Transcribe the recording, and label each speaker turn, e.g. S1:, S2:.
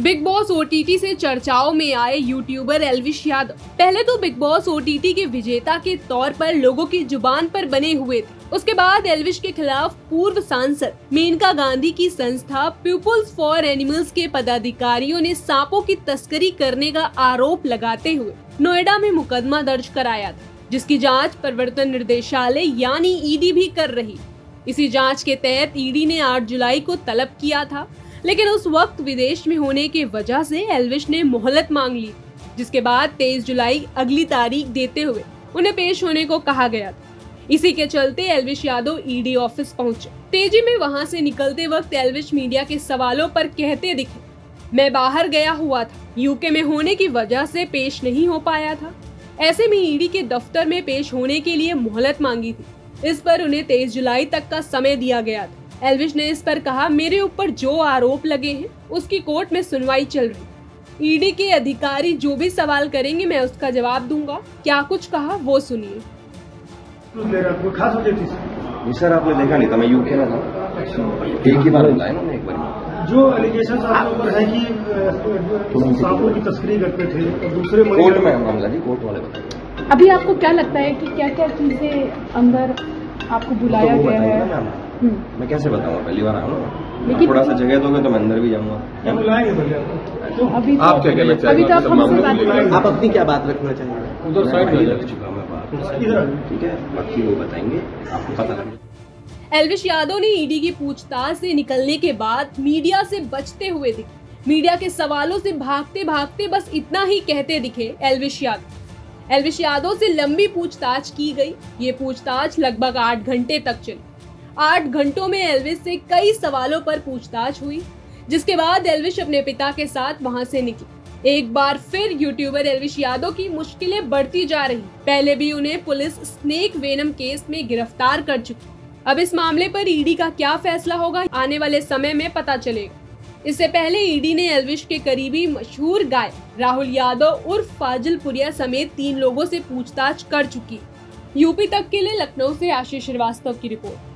S1: Big boss OTT से चर्चाओं में आए यूट्यूबर एल्विश यादव पहले तो बिग बॉस ओटीटी के विजेता के तौर पर लोगों की जुबान पर बने हुए थे। उसके बाद एल्विश के खिलाफ पूर्व सांसद मेनका गांधी की संस्था पीपुल्स फॉर एनिमल्स के पदाधिकारियों ने सांपों की तस्करी करने का आरोप लगाते हुए नोएडा में मुकदमा दर्ज कराया था, जिसकी जाँच प्रवर्तन निर्देशालय यानी ईडी भी कर रही। इसी जाँच के तहत ईडी ने 8 जुलाई को तलब किया था, लेकिन उस वक्त विदेश में होने की वजह से एल्विश ने मोहलत मांग ली, जिसके बाद 23 जुलाई अगली तारीख देते हुए उन्हें पेश होने को कहा गया था। इसी के चलते एल्विश यादव ईडी ऑफिस पहुंचे। तेजी में वहां से निकलते वक्त एल्विश मीडिया के सवालों पर कहते दिखे, मैं बाहर गया हुआ था, यूके में होने की वजह से पेश नहीं हो पाया था। ऐसे में ईडी के दफ्तर में पेश होने के लिए मोहलत मांगी थी। इस पर उन्हें 23 जुलाई तक का समय दिया गया था। एल्विश ने इस पर कहा, मेरे ऊपर जो आरोप लगे हैं उसकी कोर्ट में सुनवाई चल रही। ईडी के अधिकारी जो भी सवाल करेंगे मैं उसका जवाब दूंगा। क्या कुछ कहा वो सुनिए।
S2: सर आपने देखा नहीं था, मैं यूके में था। एक ही बार बताया ना एक बार।
S3: जो एलिगेशन आपके ऊपर है कि सांपों की तस्करी करते थे और दूसरे
S2: कोर्ट में मामला जी, कोर्ट वाले बताए।
S4: अभी आपको क्या लगता है कि क्या क्या चीजें अंदर आपको बुलाया गया है?
S2: मैं कैसे बताऊंगा, पहली बार आया हूँ। लेकिन थोड़ा सा जगह दोगे तो मैं अंदर भी जाऊंगा।
S4: अभी
S5: आप क्या कहना चाहेंगे?
S4: अभी तो आप हमसे बात करेंगे।
S3: आप अपनी क्या बात रखना चाहेंगे?
S5: उधर साइड में
S2: रख चुका मैं बात, ठीक है, बाकी वो बताएंगे, आपको पता लगेगा।
S1: एल्विश यादव ने ईडी की पूछताछ से निकलने के बाद मीडिया से बचते हुए दिखे। मीडिया के सवालों से भागते भागते बस इतना ही कहते दिखे एल्विश यादव। एल्विश यादव से लंबी पूछताछ की गई। ये पूछताछ लगभग 8 घंटे तक चली। 8 घंटों में एल्विश से कई सवालों पर पूछताछ हुई, जिसके बाद एल्विश अपने पिता के साथ वहां से निकले। एक बार फिर यूट्यूबर एल्विश यादव की मुश्किलें बढ़ती जा रही। पहले भी उन्हें पुलिस स्नेक वेनम केस में गिरफ्तार कर चुकी। अब इस मामले पर ईडी का क्या फैसला होगा, आने वाले समय में पता चलेगा। इससे पहले ईडी ने एल्विश के करीबी मशहूर गायक राहुल यादव उर्फ फाजिलपुरिया समेत 3 लोगों से पूछताछ कर चुकी। यूपी तक के लिए लखनऊ से आशीष श्रीवास्तव की रिपोर्ट।